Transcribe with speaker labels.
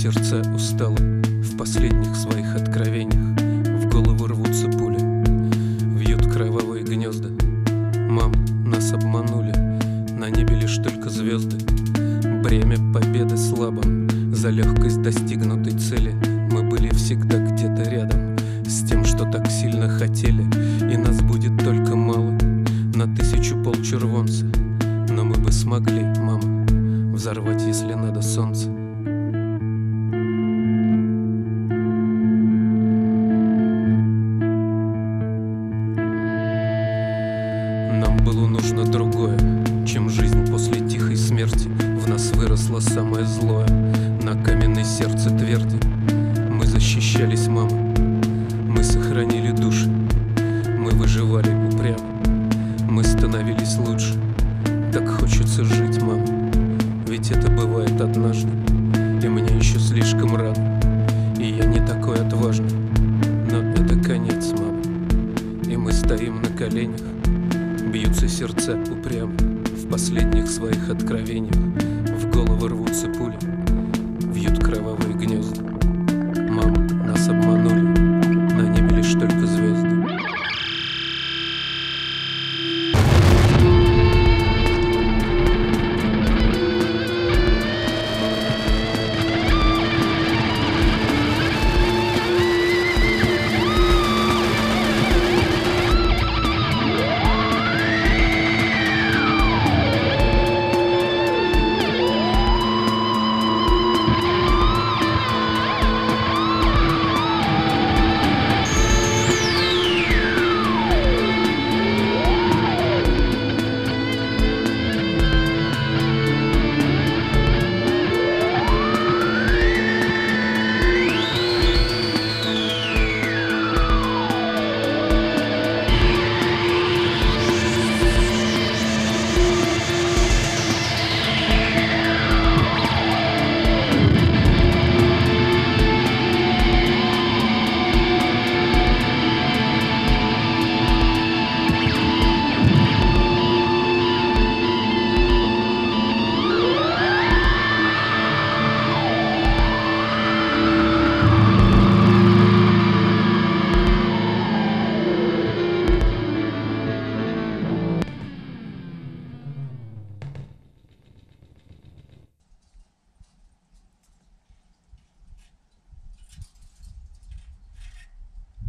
Speaker 1: сердца усталы в последних своих откровениях, в голову рвутся пули, вьют кровавые гнезда. Мам, нас обманули, на небе лишь только звезды. Бремя победы слабым за легкость достигнутой цели. Мы были всегда где-то рядом с тем, что так сильно хотели, и нас будет только мало на 1000 полчервонца. Но мы бы смогли, мама, взорвать, если надо, солнце. Нам было нужно другое, чем жизнь после тихой смерти. В нас выросло самое злое, на каменной сердце тверди. Мы защищались, мама, мы сохранили души, мы выживали упрямо, мы становились лучше. Так хочется жить, мама, ведь это бывает однажды, и мне еще слишком рано, и я не такой отважный. Но это конец, мама, и мы стоим на коленях. Бьются сердца упрямо в последних своих откровениях, в голову рвутся пули.